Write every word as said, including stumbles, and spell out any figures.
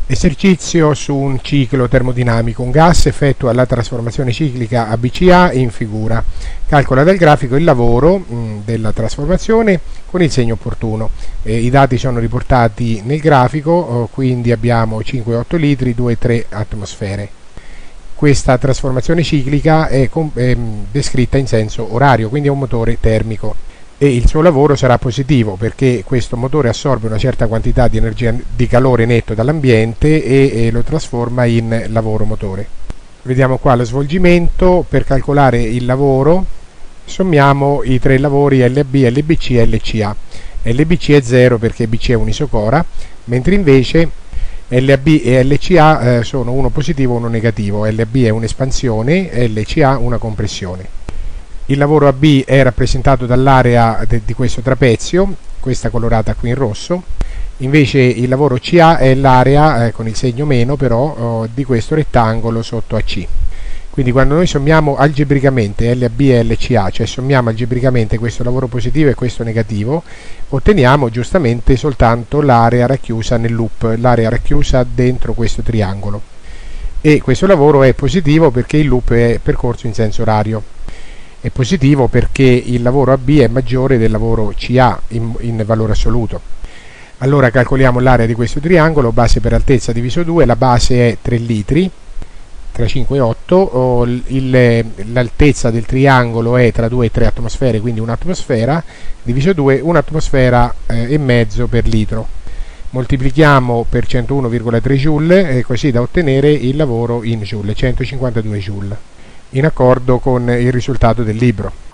Esercizio su un ciclo termodinamico. Un gas effettua la trasformazione ciclica A B C A in figura. Calcola dal grafico il lavoro mh, della trasformazione con il segno opportuno. Eh, I dati sono riportati nel grafico, oh, quindi abbiamo cinque virgola otto litri, due virgola tre atmosfere. Questa trasformazione ciclica è, è descritta in senso orario, quindi è un motore termico. E il suo lavoro sarà positivo perché questo motore assorbe una certa quantità di energia di calore netto dall'ambiente e, e lo trasforma in lavoro motore. Vediamo qua lo svolgimento. Per calcolare il lavoro sommiamo i tre lavori L B, L B C e L C A. L B C è zero perché B C è un'isocora, mentre invece L B e L C A eh, sono uno positivo e uno negativo. L B è un'espansione, L C A una compressione. Il lavoro A B è rappresentato dall'area di questo trapezio, questa colorata qui in rosso, invece il lavoro C A è l'area eh, con il segno meno però oh, di questo rettangolo sotto A C. Quindi quando noi sommiamo algebricamente L B e L C A, cioè sommiamo algebricamente questo lavoro positivo e questo negativo, otteniamo giustamente soltanto l'area racchiusa nel loop, l'area racchiusa dentro questo triangolo. E questo lavoro è positivo perché il loop è percorso in senso orario. È positivo perché il lavoro A B è maggiore del lavoro C A in, in valore assoluto. Allora calcoliamo l'area di questo triangolo, base per altezza diviso due, la base è tre litri, tra cinque e otto, l'altezza del triangolo è tra due e tre atmosfere, quindi un'atmosfera, diviso due, un'atmosfera eh, e mezzo per litro. Moltiplichiamo per centouno virgola tre joule, eh, così da ottenere il lavoro in joule, centocinquantadue joule. In accordo con il risultato del libro.